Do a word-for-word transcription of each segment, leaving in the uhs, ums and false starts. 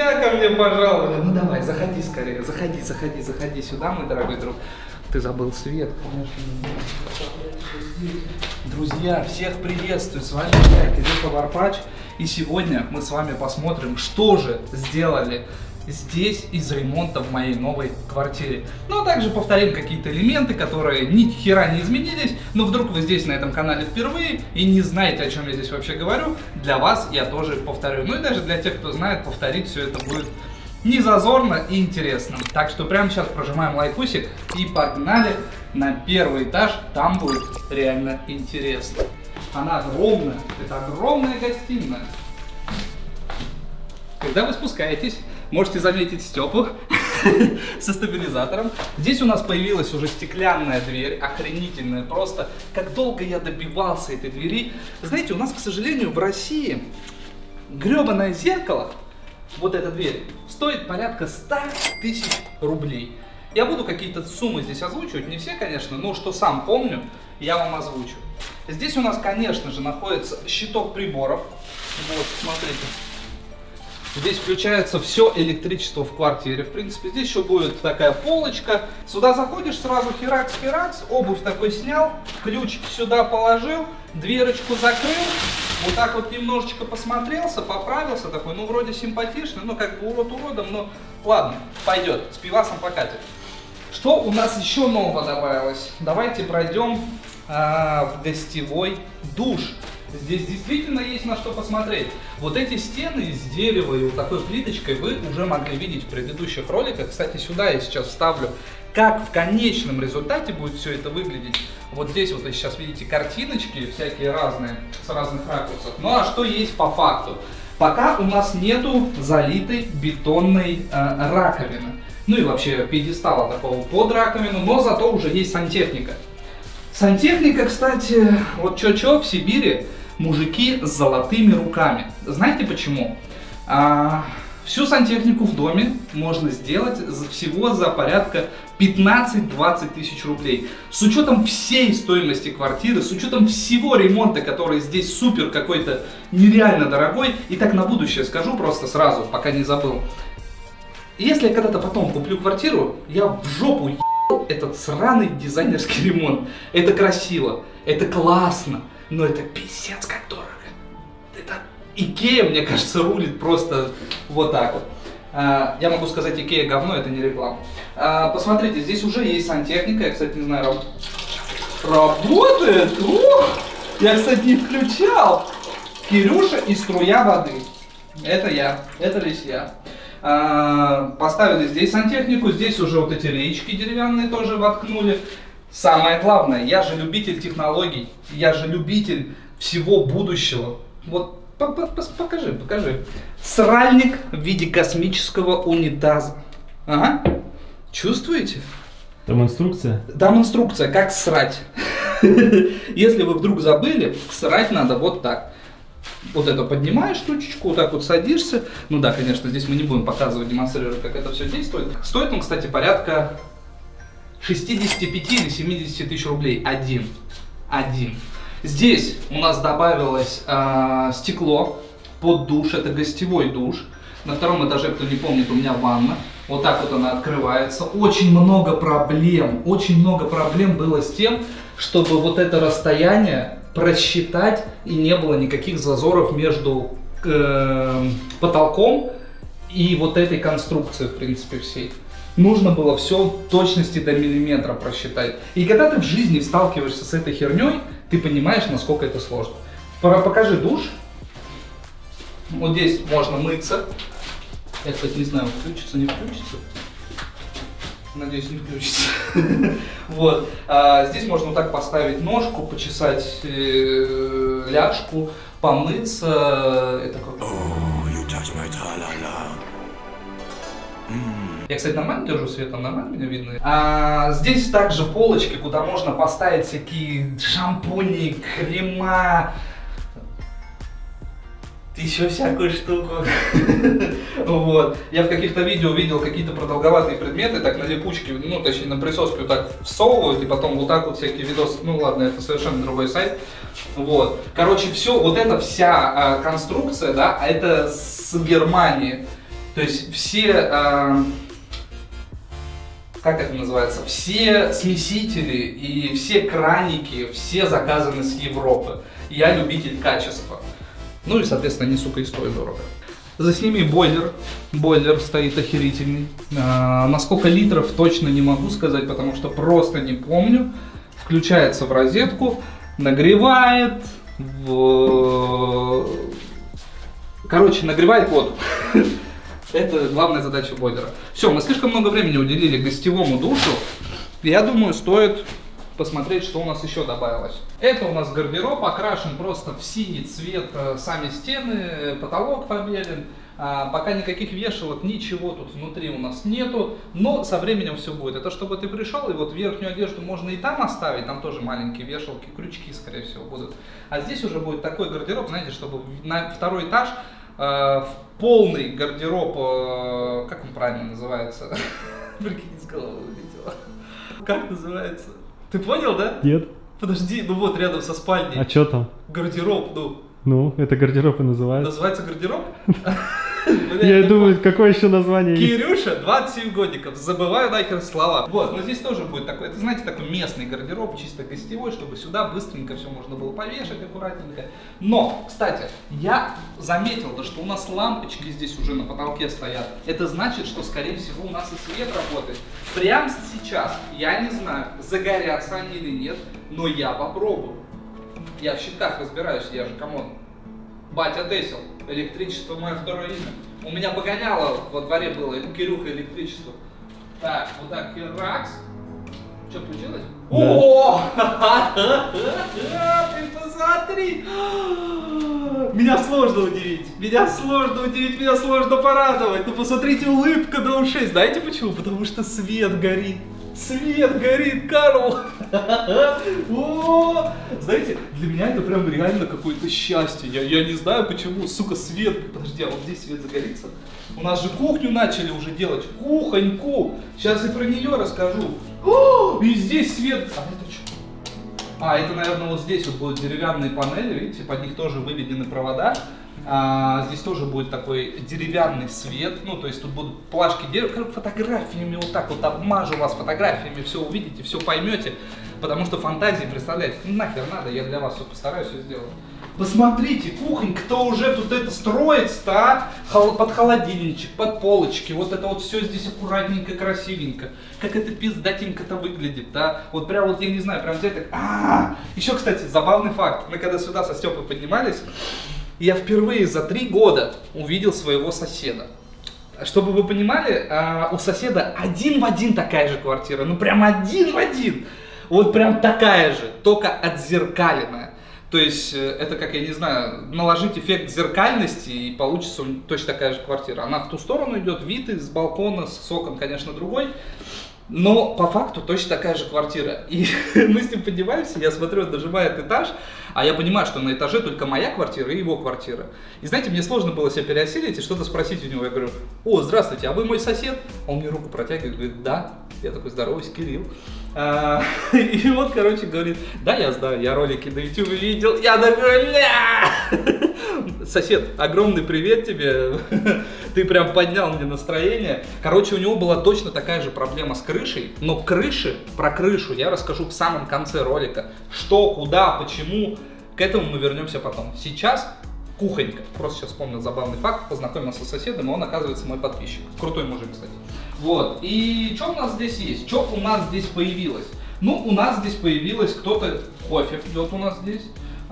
друзья ко мне пожаловали. Ну давай, заходи скорее, заходи, заходи, заходи сюда, мой дорогой друг. Ты забыл свет, конечно. Друзья, всех приветствую, с вами я, Кирилл Поварпач. И сегодня мы с вами посмотрим, что же сделали здесь из ремонта в моей новой квартире. Ну а также повторим какие-то элементы, которые ни хера не изменились, но вдруг вы здесь на этом канале впервые и не знаете, о чем я здесь вообще говорю, для вас я тоже повторю. Ну и даже для тех, кто знает, повторить все это будет не зазорно и интересно. Так что прямо сейчас прожимаем лайкусик и погнали на первый этаж, там будет реально интересно. Она огромная, это огромная гостиная. Когда вы спускаетесь, можете заметить Степу со стабилизатором. Здесь у нас появилась уже стеклянная дверь, охренительная просто. Как долго я добивался этой двери. Знаете, у нас, к сожалению, в России гребаное зеркало, вот эта дверь, стоит порядка ста тысяч рублей. Я буду какие-то суммы здесь озвучивать, не все, конечно, но что сам помню, я вам озвучу. Здесь у нас, конечно же, находится щиток приборов. Вот, смотрите. Здесь включается все электричество в квартире. В принципе, здесь еще будет такая полочка. Сюда заходишь, сразу херакс-херакс, обувь такой снял, ключ сюда положил, дверочку закрыл. Вот так вот немножечко посмотрелся, поправился, такой, ну, вроде симпатичный, ну, как бы урод уродом, но ладно, пойдет, с пивасом покатит. Что у нас еще нового добавилось? Давайте пройдем а, в гостевой душ. Здесь действительно есть на что посмотреть. Вот эти стены из дерева и вот такой плиточкой вы уже могли видеть в предыдущих роликах. Кстати, сюда я сейчас вставлю, как в конечном результате будет все это выглядеть. Вот здесь вот вы сейчас видите картиночки всякие разные, с разных ракурсов. Ну а что есть по факту? Пока у нас нету залитой бетонной э, раковины. Ну и вообще пьедестала такого под раковину, но зато уже есть сантехника. Сантехника, кстати, вот чё-чё, в Сибири мужики с золотыми руками. Знаете почему? А, всю сантехнику в доме можно сделать всего за порядка пятнадцать-двадцать тысяч рублей. С учетом всей стоимости квартиры, с учетом всего ремонта, который здесь супер какой-то нереально дорогой. И так на будущее скажу просто сразу, пока не забыл. Если я когда-то потом куплю квартиру, я в жопу ебал этот сраный дизайнерский ремонт. Это красиво, это классно, но это пиздец как дорого. Это Икея, мне кажется, рулит просто вот так вот. А, я могу сказать, Икея говно, это не реклама. А, посмотрите, здесь уже есть сантехника, я, кстати, не знаю, раб... работает? Ух! Я, кстати, не включал. Кирюша и струя воды. Это я, это лишь я. А, поставили здесь сантехнику, здесь уже вот эти речки деревянные тоже воткнули. Самое главное, я же любитель технологий, я же любитель всего будущего. Вот покажи, покажи. Сральник в виде космического унитаза. Ага. Чувствуете? Там инструкция? Там инструкция, как срать. Если вы вдруг забыли, срать надо вот так. Вот это поднимаешь штучечку, вот так вот садишься. Ну да, конечно, здесь мы не будем показывать, демонстрировать, как это все действует. Стоит он, кстати, порядка шестидесяти пяти или семидесяти тысяч рублей. Один. Один. Здесь у нас добавилось э, стекло под душ. Это гостевой душ. На втором этаже, кто не помнит, у меня ванна. Вот так вот она открывается. Очень много проблем. Очень много проблем было с тем, чтобы вот это расстояние просчитать и не было никаких зазоров между э, потолком и вот этой конструкцией, в принципе, всей. Нужно было все в точности до миллиметра просчитать. И когда ты в жизни сталкиваешься с этой херней, ты понимаешь, насколько это сложно. Пора, покажи душ. Вот здесь можно мыться. Я, кстати, не знаю, включится, не включится. Надеюсь, не включится. Вот. А, здесь можно вот так поставить ножку, почесать э, ляжку, помыться. Это круто. Oh, you touch my tra-la-la. Mm. Я, кстати, нормально держу свет, там нормально меня видно. А, здесь также полочки, куда можно поставить всякие шампуни, крема, еще всякую штуку. Вот. Я в каких-то видео видел какие-то продолговатые предметы, так на липучке, ну точнее на присоске вот так всовывают, и потом вот так вот всякие видосы. Ну ладно, это совершенно другой сайт. Вот. Короче, все, вот эта вся а, конструкция, да, это с Германии. То есть все, э, как это называется, все смесители и все краники, все заказаны с Европы. Я любитель качества. Ну и, соответственно, они, сука, и стоят дорого. Засними бойлер. Бойлер стоит охерительный. А, на сколько литров точно не могу сказать, потому что просто не помню. Включается в розетку, нагревает. В... Короче, нагревает воду. Это главная задача бойлера. Все, мы слишком много времени уделили гостевому душу. Я думаю, стоит посмотреть, что у нас еще добавилось. Это у нас гардероб, окрашен просто в синий цвет, сами стены, потолок побелен. А, пока никаких вешалок, ничего тут внутри у нас нету, но со временем все будет. Это чтобы ты пришел, и вот верхнюю одежду можно и там оставить, там тоже маленькие вешалки, крючки, скорее всего, будут. А здесь уже будет такой гардероб, знаете, чтобы на второй этаж э, в полный гардероб, э, как он правильно называется? Прикинь, с головы вылетело. Как называется? Ты понял, да? Нет. Подожди, ну вот рядом со спальней. А что там? Гардероб, ну. Ну, это гардероб и называется. Называется гардероб? Я думаю, какое еще название есть? Кирюша, двадцать семь годиков, забываю нахер слова. Вот, но здесь тоже будет такой, это, знаете, такой местный гардероб, чисто гостевой, чтобы сюда быстренько все можно было повешать, аккуратненько. Но, кстати, я заметил, то, что у нас лампочки здесь уже на потолке стоят. Это значит, что, скорее всего, у нас и свет работает. Прямо сейчас, я не знаю, загорятся они или нет, но я попробую. Я в щитках разбираюсь, я же, камон. Батя Десил, электричество мое второе имя. У меня погоняло во дворе было, Кирюха, электричество. Так, вот так, херакс. Что, получилось? Да. О! Ты посмотри! Меня сложно удивить, меня сложно удивить, меня сложно порадовать. Ну посмотрите, улыбка до ушей. Знаете почему? Потому что свет горит. Свет горит, Карл! О! Знаете, для меня это прям реально какое-то счастье. Я, я не знаю почему, сука, свет. Подожди, а вот здесь свет загорится? У нас же кухню начали уже делать. Кухоньку. Сейчас и про нее расскажу. О! И здесь свет. А это что? А, это, наверное, вот здесь вот будут деревянные панели. Видите, под них тоже выведены провода. А, здесь тоже будет такой деревянный свет, ну то есть тут будут плашки дерева, фотографиями вот так вот обмажу вас фотографиями, все увидите, все поймете, потому что фантазии, представляете, ну, нахер надо, я для вас все постараюсь, все сделать. Посмотрите, кухонька, кто уже тут это строится, а? Хол под холодильничек, под полочки, вот это вот все здесь аккуратненько, красивенько, как это пиздатенько-то выглядит, да, вот прям вот я не знаю, прям взять так, а-а-а! Еще, кстати, забавный факт, мы когда сюда со Степой поднимались, я впервые за три года увидел своего соседа. Чтобы вы понимали, у соседа один в один такая же квартира. Ну прям один в один. Вот прям такая же, только отзеркаленная. То есть это, как, я не знаю, наложить эффект зеркальности и получится точно такая же квартира. Она в ту сторону идет, вид из балкона, с окон, конечно, другой. Но по факту точно такая же квартира. И мы с ним поднимаемся, я смотрю, он дожимает этаж, а я понимаю, что на этаже только моя квартира и его квартира. И знаете, мне сложно было себя переосилить и что-то спросить у него. Я говорю: о, здравствуйте, а вы мой сосед? Он мне руку протягивает, говорит: да. Я такой: здороваюсь, Кирилл. А, и вот, короче, говорит: да, я знаю, я ролики на ютубе видел. Я такой: ля! Сосед, огромный привет тебе. Ты прям поднял мне настроение. Короче, у него была точно такая же проблема с крышей. Но крыши, про крышу я расскажу в самом конце ролика. Что, куда, почему. К этому мы вернемся потом. Сейчас кухонька. Просто сейчас вспомнил забавный факт. Познакомился с соседом, и он, оказывается, мой подписчик. Крутой мужик, кстати. Вот. И что у нас здесь есть? Что у нас здесь появилось? Ну, у нас здесь появилось кто-то... Кофе идет у нас здесь.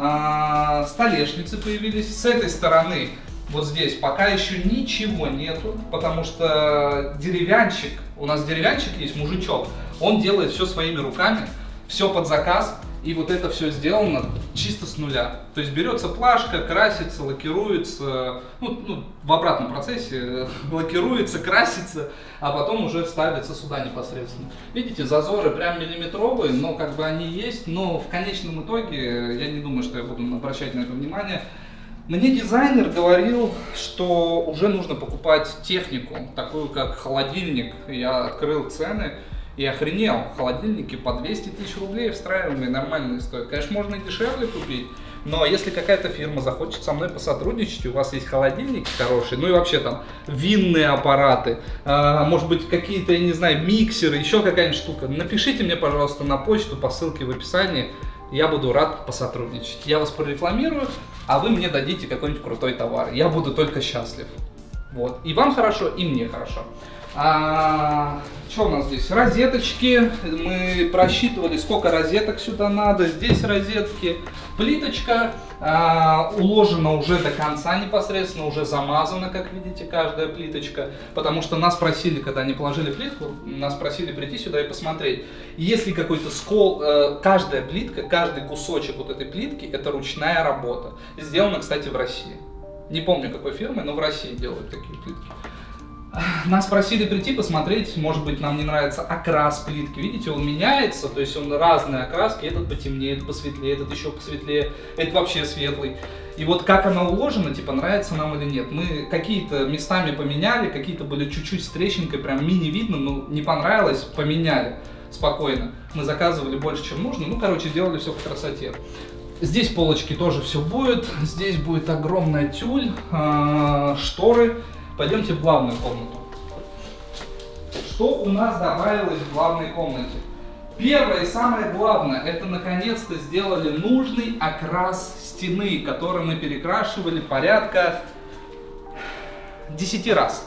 А, столешницы появились. С этой стороны, вот здесь, пока еще ничего нету, потому что деревянщик, у нас деревянщик есть, мужичок, он делает все своими руками, все под заказ, и вот это все сделано чисто с нуля. То есть берется плашка, красится, лакируется, ну, ну, в обратном процессе лакируется, красится, а потом уже ставится сюда непосредственно. Видите, зазоры прям миллиметровые, но как бы они есть, но в конечном итоге я не думаю, что я буду обращать на это внимание. Мне дизайнер говорил, что уже нужно покупать технику, такую как холодильник. Я открыл цены и охренел. Холодильники по двести тысяч рублей встраиваемые нормальные стоят. Конечно, можно и дешевле купить, Но если какая-то фирма захочет со мной посотрудничать, у вас есть холодильники хорошие, ну и вообще там винные аппараты, э, может быть какие-то, я не знаю, миксеры, еще какая-нибудь штука, напишите мне, пожалуйста, на почту по ссылке в описании, я буду рад посотрудничать. Я вас прорекламирую, а вы мне дадите какой-нибудь крутой товар, я буду только счастлив. Вот. И вам хорошо, и мне хорошо. А, что у нас здесь? Розеточки. Мы просчитывали, сколько розеток сюда надо. Здесь розетки. Плиточка а, уложена уже до конца непосредственно, уже замазана, как видите, каждая плиточка. Потому что нас просили, когда они положили плитку, нас просили прийти сюда и посмотреть. Если какой-то скол, э, каждая плитка, каждый кусочек вот этой плитки, это ручная работа. Сделана, кстати, в России. Не помню какой фирмы, но в России делают такие плитки. Нас просили прийти посмотреть, может быть, нам не нравится окрас плитки. Видите, он меняется, то есть он разные окраски. Этот потемнеет, посветлее, этот еще посветлее, этот вообще светлый. И вот как она уложена, типа, нравится нам или нет. Мы какие-то местами поменяли, какие-то были чуть-чуть с трещинкой, прям мини видно, но не понравилось, поменяли спокойно. Мы заказывали больше, чем нужно, ну, короче, сделали все по красоте. Здесь полочки тоже все будет, здесь будет огромная тюль, э, шторы. Пойдемте в главную комнату. Что у нас добавилось в главной комнате? Первое и самое главное, это наконец-то сделали нужный окрас стены, который мы перекрашивали порядка десяти раз.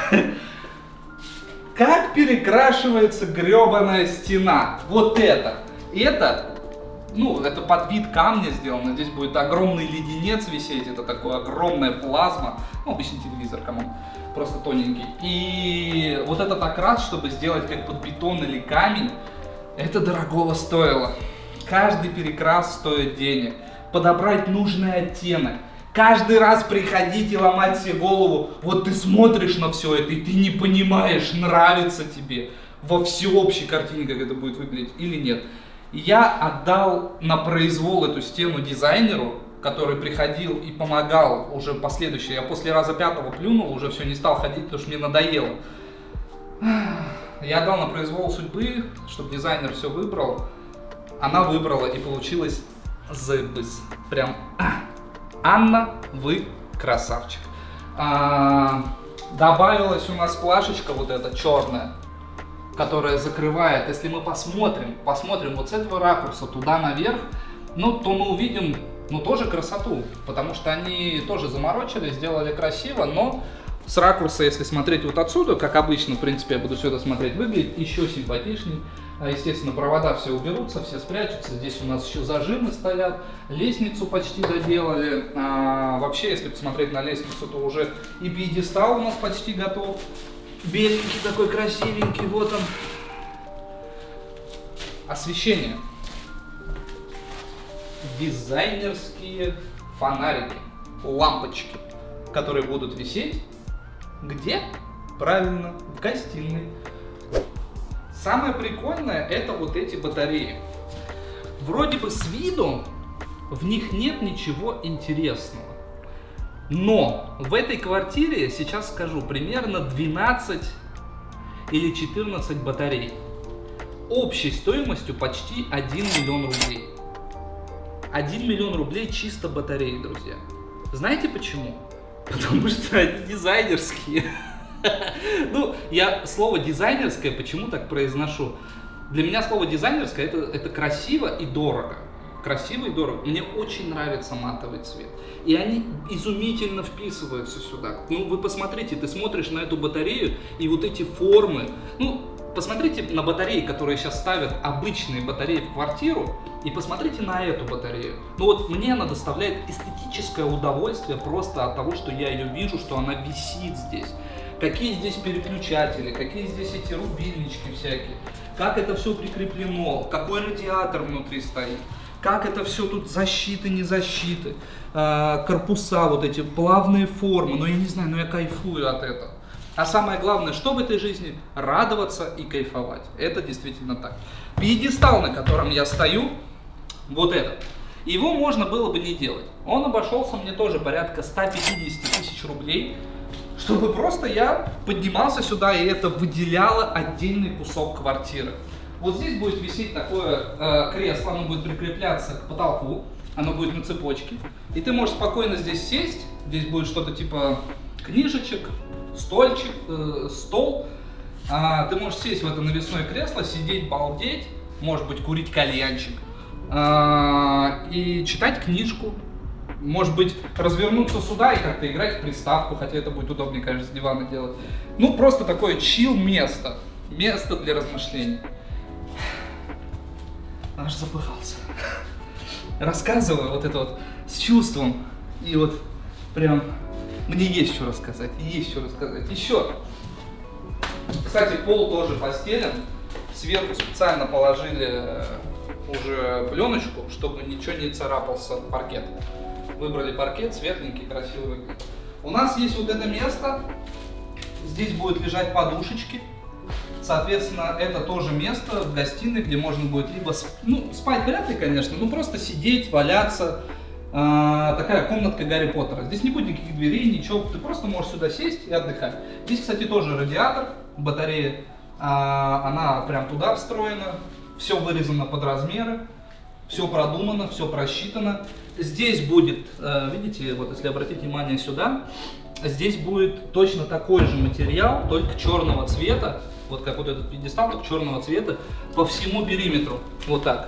Как перекрашивается гребаная стена? Вот это. Это... Ну, это под вид камня сделано, здесь будет огромный леденец висеть, это такая огромная плазма, ну, обычный телевизор, кому просто тоненький. И вот этот окрас, чтобы сделать как под бетон или камень, это дорогого стоило. Каждый перекрас стоит денег, подобрать нужный оттенок. Каждый раз приходить и ломать себе голову, вот ты смотришь на все это и ты не понимаешь, нравится тебе во всеобщей картине, как это будет выглядеть или нет. Я отдал на произвол эту стену дизайнеру, который приходил и помогал уже последующее. Я после раза пятого плюнул, уже все не стал ходить, потому что мне надоело. Я отдал на произвол судьбы, чтобы дизайнер все выбрал. Она выбрала и получилось зыбыс. Прям, Анна, вы красавчик. А, добавилась у нас плашечка вот эта черная, которая закрывает. Если мы посмотрим, посмотрим вот с этого ракурса туда наверх, ну, то мы увидим, ну, тоже красоту, потому что они тоже заморочили, сделали красиво, но с ракурса, если смотреть вот отсюда, как обычно, в принципе, я буду все это смотреть, выглядит еще симпатичней. Естественно, провода все уберутся, все спрячутся. Здесь у нас еще зажимы стоят, лестницу почти доделали. А, вообще, если посмотреть на лестницу, то уже и пьедестал у нас почти готов. Беленький такой, красивенький, вот он. Освещение. Дизайнерские фонарики, лампочки, которые будут висеть где? Правильно, в гостиной. Самое прикольное — это вот эти батареи. Вроде бы с виду в них нет ничего интересного. Но в этой квартире, сейчас скажу, примерно двенадцать или четырнадцать батарей. Общей стоимостью почти один миллион рублей. один миллион рублей чисто батареи, друзья. Знаете почему? Потому что они дизайнерские. Ну, я слово дизайнерское почему так произношу? Для меня слово дизайнерское это, это красиво и дорого. Красиво и дорого. Мне очень нравится матовый цвет. И они изумительно вписываются сюда. Ну, вы посмотрите, ты смотришь на эту батарею, и вот эти формы. Ну, посмотрите на батареи, которые сейчас ставят, обычные батареи в квартиру, и посмотрите на эту батарею. Ну вот мне она доставляет эстетическое удовольствие просто от того, что я ее вижу, что она висит здесь. Какие здесь переключатели, какие здесь эти рубильнички всякие, как это все прикреплено, какой радиатор внутри стоит, как это все тут защиты, не защиты, корпуса, вот эти плавные формы. Ну я не знаю, но я кайфую от этого. А самое главное, что в этой жизни? Радоваться и кайфовать. Это действительно так. Пьедестал, на котором я стою, вот этот. Его можно было бы не делать. Он обошелся мне тоже порядка ста пятидесяти тысяч рублей, чтобы просто я поднимался сюда, и это выделяло отдельный кусок квартиры. Вот здесь будет висеть такое э, кресло, оно будет прикрепляться к потолку. Оно будет на цепочке. И ты можешь спокойно здесь сесть. Здесь будет что-то типа книжечек, стольчик, э, стол. А, ты можешь сесть в это навесное кресло, сидеть, балдеть. Может быть, курить кальянчик. А, и читать книжку. Может быть, развернуться сюда и как-то играть в приставку. Хотя это будет удобнее, конечно, с дивана делать. Ну, просто такое чил место. Место для размышлений. Аж запыхался. Рассказываю вот это вот с чувством. И вот прям мне есть что рассказать. Есть что рассказать. Еще. Кстати, пол тоже постелен. Сверху специально положили уже пленочку, чтобы ничего не царапался паркет. Выбрали паркет, светленький, красивый. У нас есть вот это место. Здесь будут лежать подушечки. Соответственно, это тоже место в гостиной, где можно будет либо ну, спать вряд ли, конечно, но просто сидеть, валяться. А, такая комнатка Гарри Поттера. Здесь не будет никаких дверей, ничего. Ты просто можешь сюда сесть и отдыхать. Здесь, кстати, тоже радиатор, батарея. А, она прям туда встроена. Все вырезано под размеры. Все продумано, все просчитано. Здесь будет, видите, вот если обратить внимание сюда, здесь будет точно такой же материал, только черного цвета. Вот как вот этот пьедестал, только черного цвета по всему периметру. Вот так.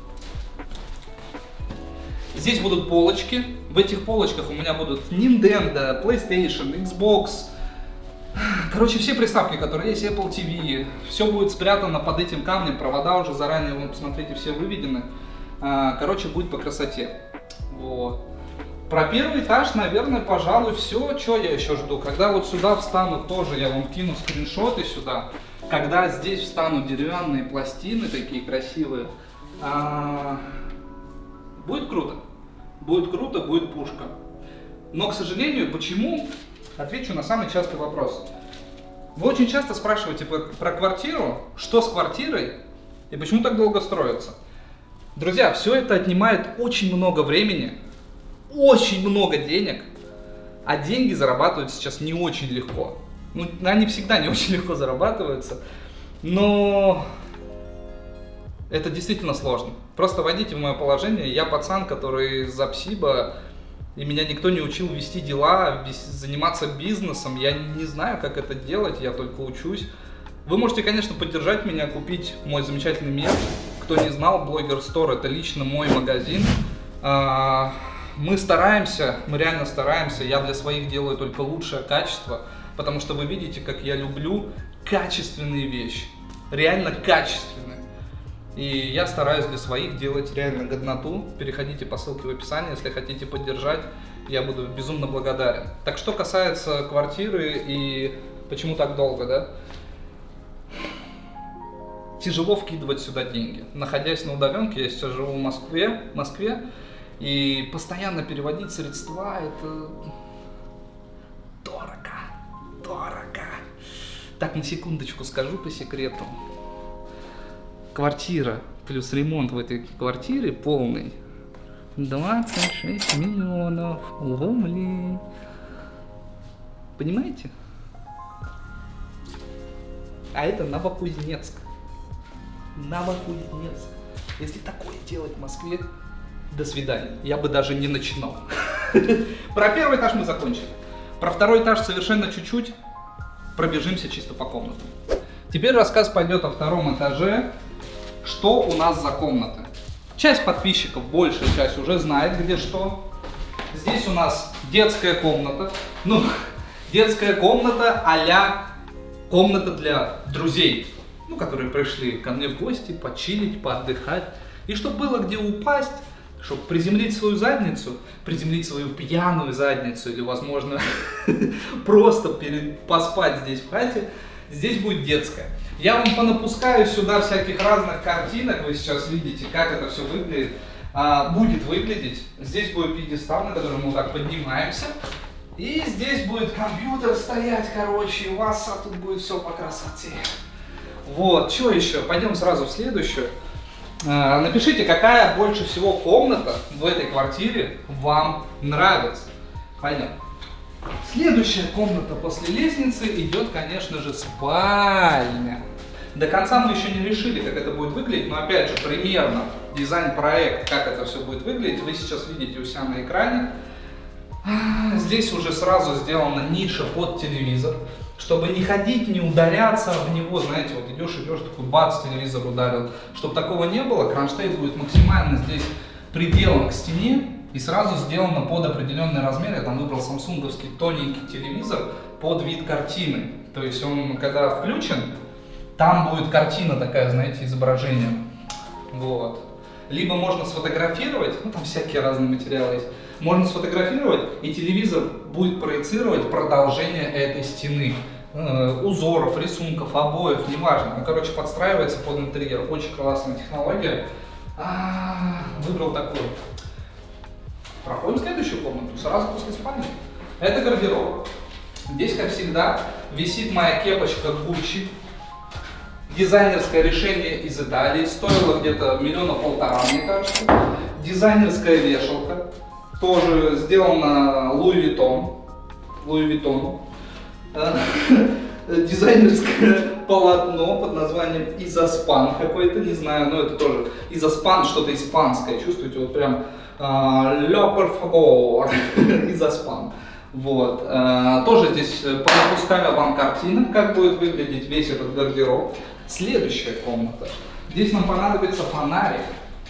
Здесь будут полочки. В этих полочках у меня будут Nintendo, PlayStation, Xbox. Короче, все приставки, которые есть, Apple ти ви. Все будет спрятано под этим камнем. Провода уже заранее, вы посмотрите, все выведены. Короче, будет по красоте. Вот. Про первый этаж, наверное, пожалуй, все. Что я еще жду? Когда вот сюда встанут, тоже я вам кину скриншоты сюда. Когда здесь встанут деревянные пластины, такие красивые, а... будет круто. Будет круто, будет пушка. Но, к сожалению, почему? Отвечу на самый частый вопрос. Вы очень часто спрашиваете про квартиру, что с квартирой и почему так долго строится. Друзья, все это отнимает очень много времени, очень много денег, а деньги зарабатывать сейчас не очень легко. Ну, они всегда не очень легко зарабатываются, но это действительно сложно. Просто войдите в мое положение. Я пацан, который за псиба, и меня никто не учил вести дела, заниматься бизнесом. Я не знаю, как это делать, я только учусь. Вы можете, конечно, поддержать меня, купить мой замечательный мерч. Кто не знал, Blogger Store — это лично мой магазин. Мы стараемся, мы реально стараемся. Я для своих делаю только лучшее качество, потому что вы видите, как я люблю качественные вещи. Реально качественные. И я стараюсь для своих делать реально годноту. Переходите по ссылке в описании, если хотите поддержать. Я буду безумно благодарен. Так что касается квартиры и почему так долго, да? Тяжело вкидывать сюда деньги. Находясь на удаленке, я сейчас живу в Москве, в Москве, и постоянно переводить средства — это дорого, дорого. Так, на секундочку скажу по секрету. Квартира плюс ремонт в этой квартире полный двадцать шесть миллионов рублей. Понимаете? А это Новокузнецк. Новокузнецк. Если такое делать в Москве, до свидания. Я бы даже не начинал. Про первый этаж мы закончили. Про второй этаж совершенно чуть-чуть. Пробежимся чисто по комнатам. Теперь рассказ пойдет о втором этаже. Что у нас за комнаты? Часть подписчиков, большая часть, уже знает, где что. Здесь у нас детская комната. Ну, детская комната а-ля комната для друзей, ну, которые пришли ко мне в гости, почилить, поотдыхать. И чтобы было где упасть, чтобы приземлить свою задницу, приземлить свою пьяную задницу, или, возможно, просто поспать здесь в хате, здесь будет детская. Я вам понапускаю сюда всяких разных картинок, вы сейчас видите, как это все выглядит, а, будет выглядеть. Здесь будет пьедестал, на котором мы так поднимаемся. И здесь будет компьютер стоять, короче, у вас а тут будет все по красоте. Вот, что еще? Пойдем сразу в следующую. А, напишите, какая больше всего комната в этой квартире вам нравится. Пойдем. Следующая комната после лестницы идет, конечно же, спальня. До конца мы еще не решили, как это будет выглядеть, но опять же, примерно дизайн-проект, как это все будет выглядеть, вы сейчас видите у себя на экране. Здесь уже сразу сделана ниша под телевизор, чтобы не ходить, не ударяться в него, знаете, вот идешь, идешь, такой бац, телевизор ударил. Чтобы такого не было, кронштейн будет максимально здесь приделан к стене и сразу сделано под определенный размер. Я там выбрал самсунговский тоненький телевизор под вид картины. То есть он, когда включен, там будет картина такая, знаете, изображение. Вот. Либо можно сфотографировать, ну там всякие разные материалы есть. Можно сфотографировать, и телевизор будет проецировать продолжение этой стены. Э, узоров, рисунков, обоев, неважно. Ну, короче, подстраивается под интерьер. Очень классная технология. А, выбрал такой. Проходим в следующую комнату, сразу после спальни. Это гардероб. Здесь, как всегда, висит моя кепочка Gucci. Дизайнерское решение из Италии. Стоило где-то миллиона полтора, мне кажется. Дизайнерская вешалка. Тоже сделано Louis Vuitton. Louis Vuitton. Дизайнерское полотно под названием Изоспан какой-то, не знаю, но это тоже Изоспан, что-то испанское. Чувствуете, вот прям Le por favor, Изоспан. Вот. Тоже здесь поставил вам картина, как будет выглядеть весь этот гардероб. Следующая комната. Здесь нам понадобится фонарик.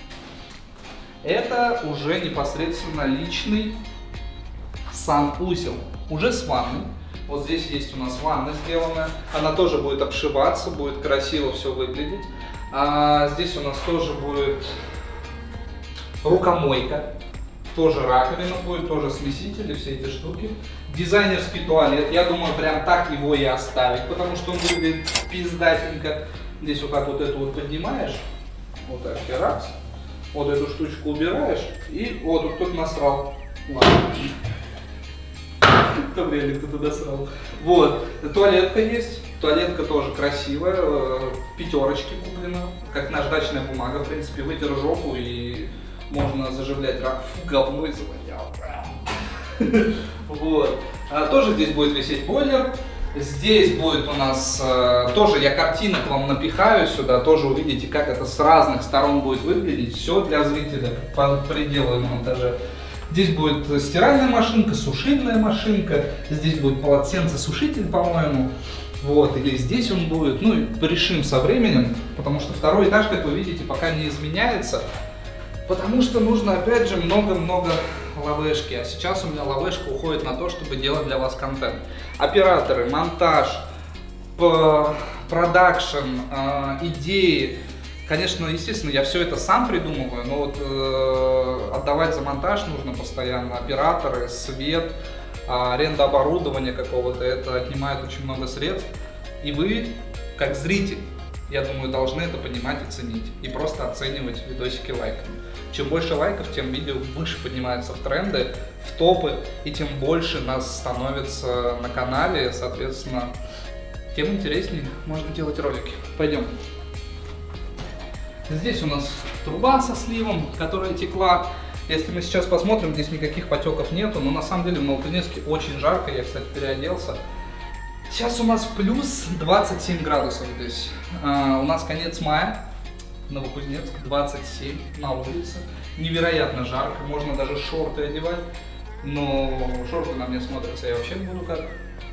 Это уже непосредственно личный санузел, уже с ванной. Вот здесь есть у нас ванна сделанная, она тоже будет обшиваться, будет красиво все выглядеть. А здесь у нас тоже будет рукомойка, тоже раковина будет, тоже смесители, все эти штуки. Дизайнерский туалет, я думаю, прям так его и оставить, потому что он выглядит пиздатенько. Здесь вот так вот эту вот поднимаешь, вот так, раз. Вот эту штучку убираешь, и вот тут кто-то насрал. Ладно. Там реально кто-то насрал. Вот. Туалетка есть. Туалетка тоже красивая. Пятерочки куплена. Как наждачная бумага, в принципе. Вытер жопу и можно заживлять рак. Фу, говно и завонял. Вот. Тоже здесь будет висеть бойлер. Здесь будет у нас, э, тоже я картинок вам напихаю сюда, тоже увидите, как это с разных сторон будет выглядеть. Все для зрителя по пределу монтажа. Здесь будет стиральная машинка, сушильная машинка, здесь будет полотенце-сушитель, по-моему. Вот, или здесь он будет, ну, решим со временем, потому что второй этаж, как вы видите, пока не изменяется. Потому что нужно, опять же, много-много лавешки. А сейчас у меня лавешка уходит на то, чтобы делать для вас контент. Операторы, монтаж, продакшн, э, идеи. Конечно, естественно, я все это сам придумываю, но вот э, отдавать за монтаж нужно постоянно. Операторы, свет, аренда оборудования какого-то, это отнимает очень много средств. И вы, как зритель, я думаю, должны это понимать и ценить. И просто оценивать видосики лайками. Чем больше лайков, тем видео выше поднимается в тренды, в топы, и тем больше нас становится на канале, соответственно, тем интереснее можно делать ролики. Пойдем. Здесь у нас труба со сливом, которая текла. Если мы сейчас посмотрим, здесь никаких потеков нету, но на самом деле в Новокузнецке очень жарко, я, кстати, переоделся. Сейчас у нас плюс двадцать семь градусов здесь. А, у нас конец мая, Новокузнецк, двадцать семь на улице. Невероятно жарко, можно даже шорты одевать, но шорты на мне смотрятся, я вообще буду как...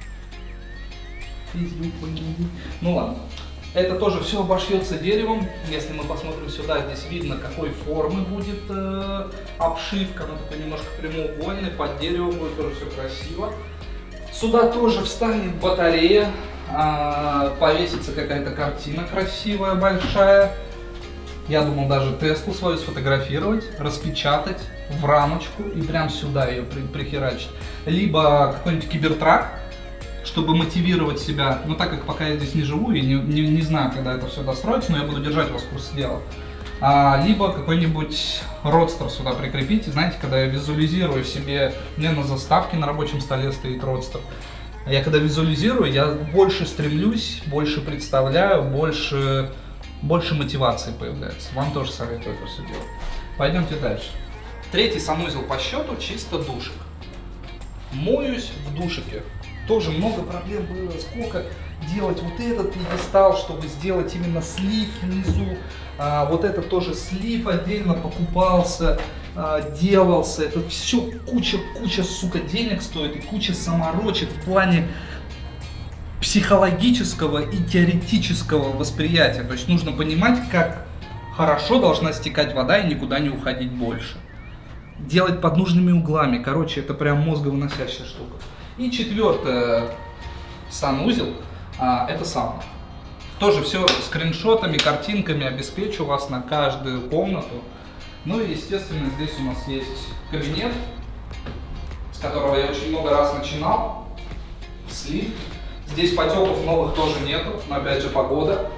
Ну ладно. Это тоже все обошьется деревом. Если мы посмотрим сюда, здесь видно, какой формы будет э, обшивка. Она такой немножко прямоугольная, под деревом будет тоже все красиво. Сюда тоже встанет батарея, э, повесится какая-то картина красивая, большая. Я думал даже Теслу свою сфотографировать, распечатать в рамочку и прям сюда ее при прихерачить. Либо какой-нибудь кибертрак, чтобы мотивировать себя, но так как пока я здесь не живу и не, не, не знаю, когда это все достроится, но я буду держать вас в курсе дела. А, либо какой-нибудь родстер сюда прикрепить. И знаете, когда я визуализирую себе, у меня на заставке на рабочем столе стоит родстер. Я когда визуализирую, я больше стремлюсь, больше представляю, больше, больше мотивации появляется. Вам тоже советую это все делать. Пойдемте дальше. Третий санузел по счету, чисто душик. Моюсь в душике. Тоже много проблем было, сколько делать вот этот пьедестал, чтобы сделать именно слив внизу. А, вот это тоже слив отдельно покупался, а, делался. Это все куча, куча, сука, денег стоит и куча саморочек в плане психологического и теоретического восприятия. То есть нужно понимать, как хорошо должна стекать вода и никуда не уходить больше. Делать под нужными углами. Короче, это прям мозговыносящая штука. И четвертое, санузел, а, это сауна. Тоже все скриншотами, картинками обеспечу вас на каждую комнату. Ну и, естественно, здесь у нас есть кабинет, с которого я очень много раз начинал. Слив. Здесь потеков новых тоже нету, но опять же погода.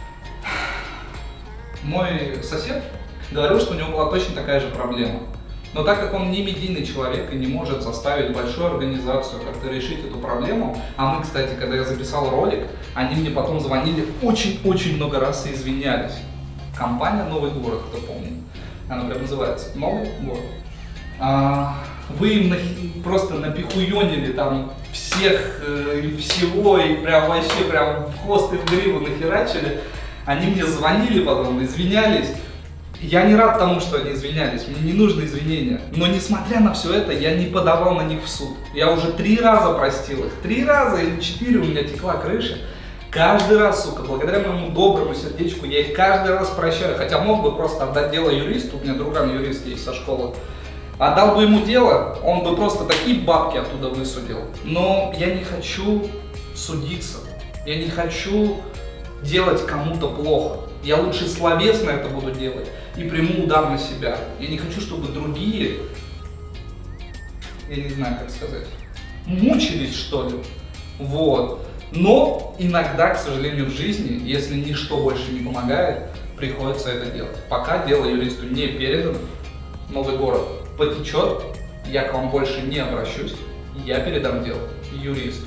Мой сосед говорил, что у него была точно такая же проблема. Но так как он не медийный человек и не может заставить большую организацию как-то решить эту проблему, а мы, кстати, когда я записал ролик, они мне потом звонили очень-очень много раз и извинялись. Компания «Новый город», кто помнит, она прям называется «Новый город». А, вы им нахи... просто напихуёнили там всех э, и всего, и прям вообще прям в хвост и в гриву нахерачили. Они мне звонили потом, извинялись. Я не рад тому, что они извинялись, мне не нужны извинения. Но несмотря на все это, я не подавал на них в суд. Я уже три раза простил их. Три раза или четыре у меня текла крыша. Каждый раз, сука, благодаря моему доброму сердечку, я их каждый раз прощаю. Хотя мог бы просто отдать дело юристу, у меня друган юрист есть со школы. Отдал бы ему дело, он бы просто такие бабки оттуда высудил. Но я не хочу судиться. Я не хочу делать кому-то плохо. Я лучше словесно это буду делать и приму удар на себя. Я не хочу, чтобы другие, я не знаю, как сказать, мучились, что ли. Вот. Но иногда, к сожалению, в жизни, если ничто больше не помогает, приходится это делать. Пока дело юристу не передано, Новый город потечет, я к вам больше не обращусь, я передам дело юристу.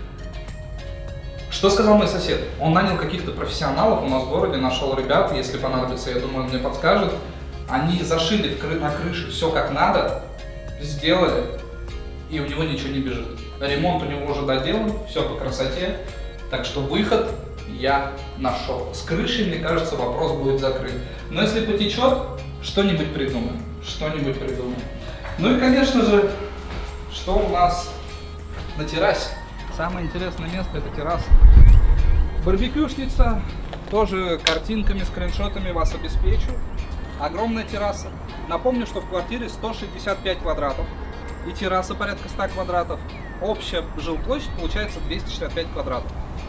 Что сказал мой сосед? Он нанял каких-то профессионалов у нас в городе, нашел ребят, если понадобится, я думаю, он мне подскажет. Они зашили в кры... на крыше все как надо, сделали, и у него ничего не бежит. Ремонт у него уже доделан, все по красоте, так что выход я нашел. С крышей, мне кажется, вопрос будет закрыт. Но если потечет, что-нибудь придумаем, что-нибудь придумаем. Ну и, конечно же, что у нас на террасе? Самое интересное место — это терраса. Барбекюшница, тоже картинками, скриншотами вас обеспечу. Огромная терраса. Напомню, что в квартире сто шестьдесят пять квадратов и терраса порядка ста квадратов. Общая жилплощадь получается двести шестьдесят пять квадратов.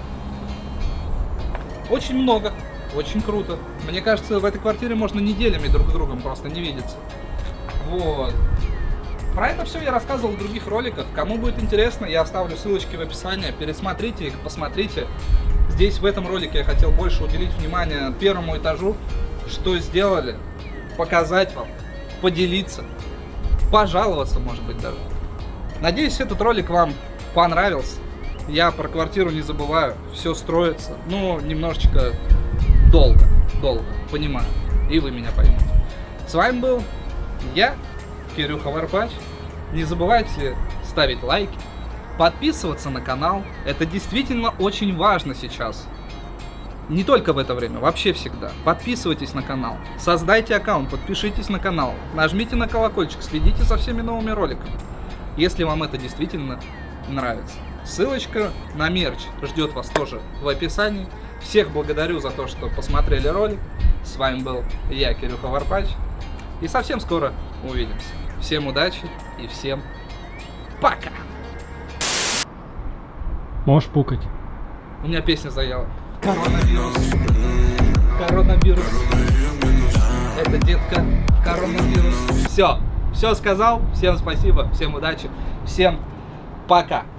Очень много, очень круто. Мне кажется, в этой квартире можно неделями друг с другом просто не видеться. Вот. Про это все я рассказывал в других роликах. Кому будет интересно, я оставлю ссылочки в описании. Пересмотрите их, посмотрите. Здесь в этом ролике я хотел больше уделить внимание первому этажу. Что сделали, показать вам, поделиться, пожаловаться, может быть, даже. Надеюсь, этот ролик вам понравился. Я про квартиру не забываю. Все строится. Ну, немножечко долго, долго, понимаю. И вы меня поймете. С вами был я, Кирюха Варпач. Не забывайте ставить лайки, подписываться на канал. Это действительно очень важно сейчас. Не только в это время, вообще всегда. Подписывайтесь на канал, создайте аккаунт, подпишитесь на канал, нажмите на колокольчик, следите за всеми новыми роликами, если вам это действительно нравится. Ссылочка на мерч ждет вас тоже в описании. Всех благодарю за то, что посмотрели ролик. С вами был я, Кирюха Варпач. И совсем скоро увидимся. Всем удачи и всем пока! Можешь пукать. У меня песня заела. Коронавирус. Коронавирус. Это детка. Коронавирус. Все. Все сказал. Всем спасибо. Всем удачи. Всем пока.